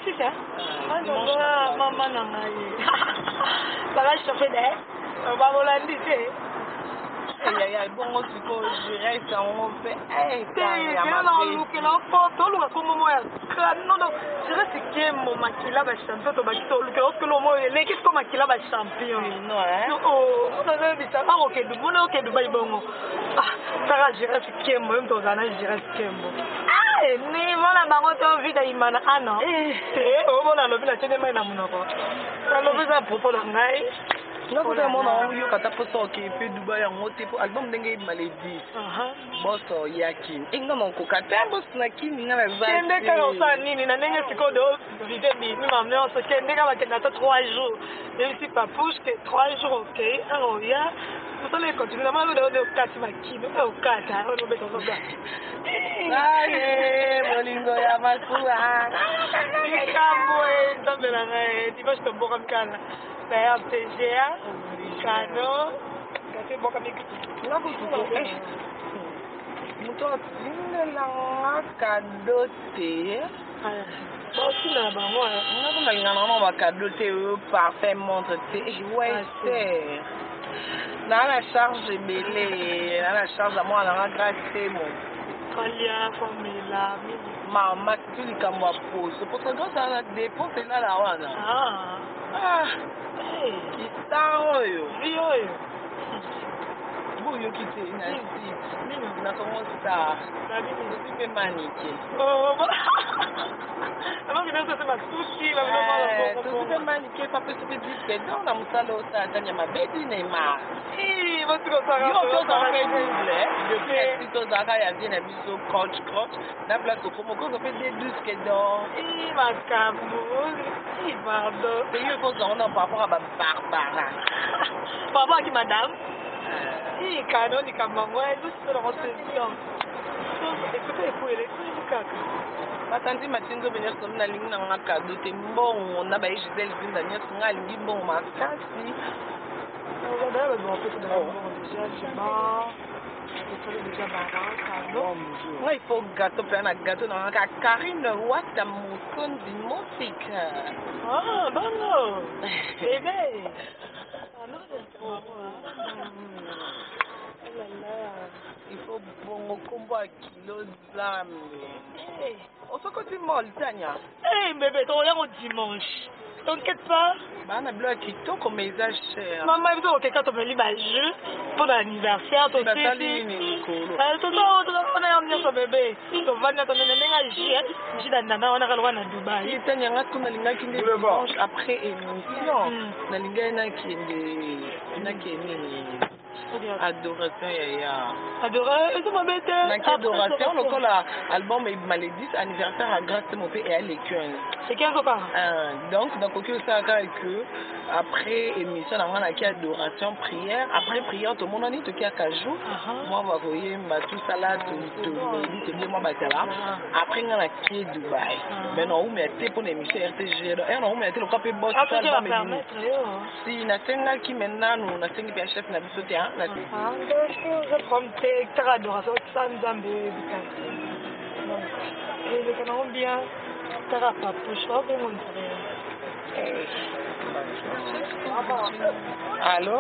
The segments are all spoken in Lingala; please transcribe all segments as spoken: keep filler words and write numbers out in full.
Si ça. Ah non, maman n'a pas eu. Ça va chauffer d'air. On va voler c'est. Eh ya bon on se pose je reste on fait eh t'es là look là photo look comme moi non non je reste que mon makila ba champion to ba kito look lorsque le mot les qu'est-ce que makila ba champion non hein oh on a vu ça ah OK du bon OK du bail bon ah ça je reste que moi même to zana je reste que moi ah ni mona bango to vida imana ah non eh oh mona lo bila chene mai na munoko ça lo bisa propos la ngai là vous avez mon nom yo kata poso ke pe Dubai en moté pour album ndenge maladie aha boss yaki inga mon ko kata boss na kimi na ba kende ka osa nini na ndenge siko do vite bi mi mamne on se kende ka ba kenda to trois jours même si pas push que trois jours OK alors ya vous allez continuer na malo de kati makino au kata on va beto ça aye molingo ya makua ikamwe ndombe na ngai ti vas to boka mkana na P G A Kano kati boka miki na kutuko eh muto tinela cadeau te ah bon si na ba moi na ko ngana no ba cadeau te parfait montre te ouais c'est na la charge belé na la charge à moi na grâce mon Kalia formula mama tu li kamba pose pour ça grâce à la dépense là la wana ah ah eh kitao yo vio yo buyo kite na si mimi na como está na mimi sipe manike oh alors que ça c'est ma souci la vraiment tu sipe manike pas peut se dire que dans la musalo ça tanya mabedi na ma eh va tu ça yo to ça fait double depuis que tu zaka ya bien biso coach coach na place comme ko ça fait des douze que dans eh ma cambo eh pardon et yo faut on en par rapport à Barbara par rapport à qui madame eh Kano ni kama moi nous c'est la retention écoutez pour les kaka batanzi matinzo benye so na lingi na ngaka dote mbongo na ba Giselle zinda nyeso ngali lingi mbongo makasi on va aller voir peut-être dans le déjà c'est bon c'est déjà baraka non il faut gâteau plein na gâteau na ngaka Karine Wata Mukondi Mosika ah bon bébé ah non il faut bon combo kilo zame eh on se côté mol tanya eh bébé toi là on dimanche t'inquiète pas bah na bloc kito comme message cher maman il faut que quand on me lit ba jeu pour l'anniversaire toi aussi ah tout ça on a amené son bébé to vana to nene nga jia jida nana on a kalwa na Dubai il tanya nga kuna linga kinde dimanche après émission na linga na kinde na kinde adoration yaya adoration c'est ma bête na adoration le cola album maladie anniversaire à grâce mon père et à l'école c'est quinze pas donc donc que ça que après émission on a qui adoration prière après prière tout le monde ni tout qui a cajou moi va voyer ma tout ça là tout tout dit bien moi batala après on a qui Dubaï maintenant où mettre pour l'émission R T G et on mettre le copie boss album si na tenga qui maintenant nous na tenga bien chef na bisoté hein na ah je prends tes adoration ça nzambe bikasi donc et le canon bien tara pas pour choix pour mon frère allô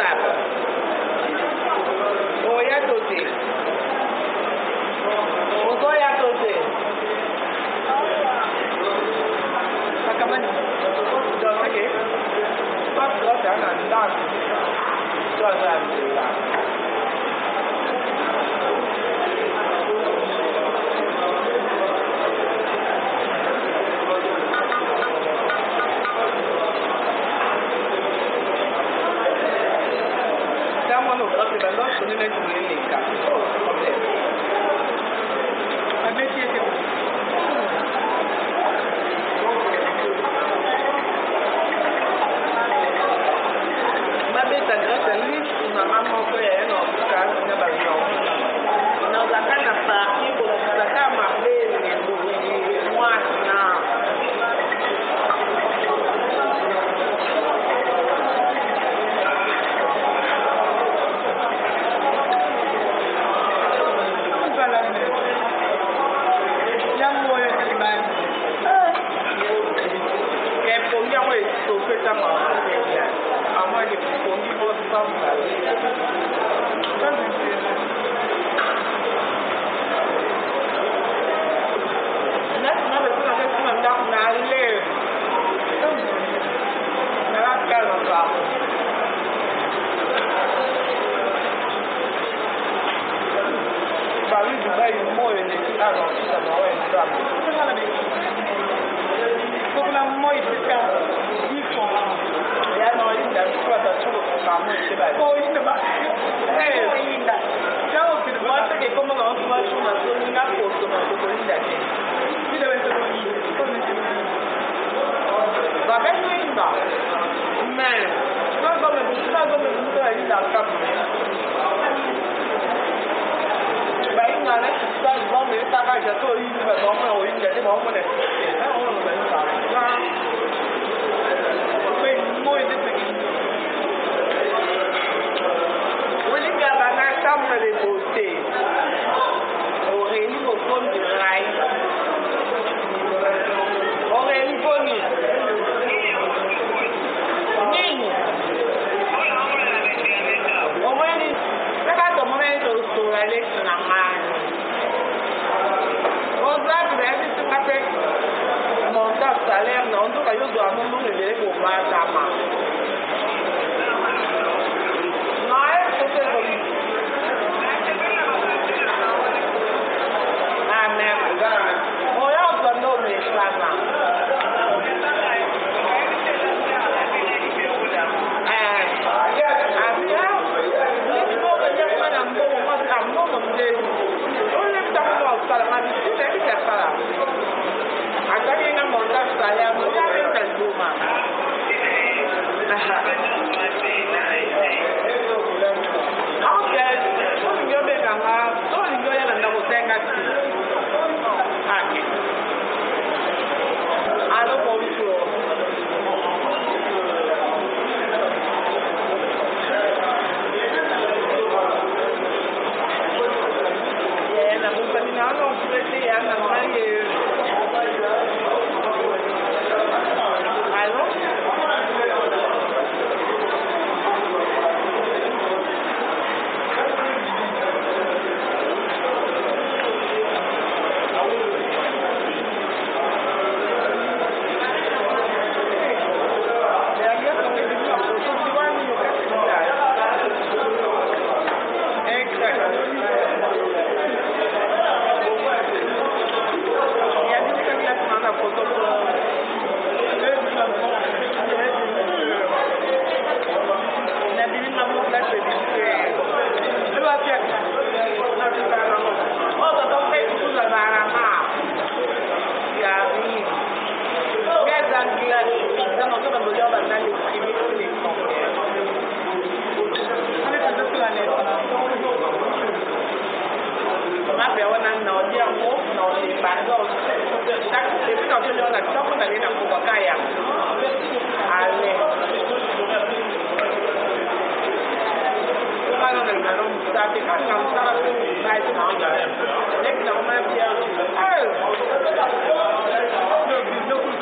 WhatsApp. Oh, ya toté. Oh, ya toté. Akamani. Donc, ok. Pas trop, c'est un andage. Toi, ça, c'est là.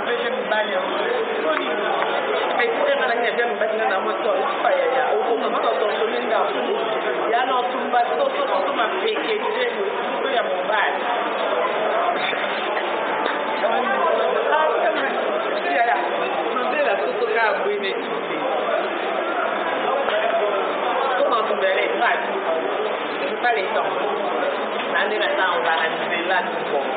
Ay, na otumba soso soso mapeke te ya mobali la soso ka bwine comment tu verrais pas c'est pas les temps nani na temps on va analyser là tout bon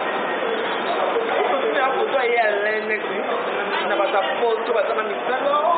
Oh,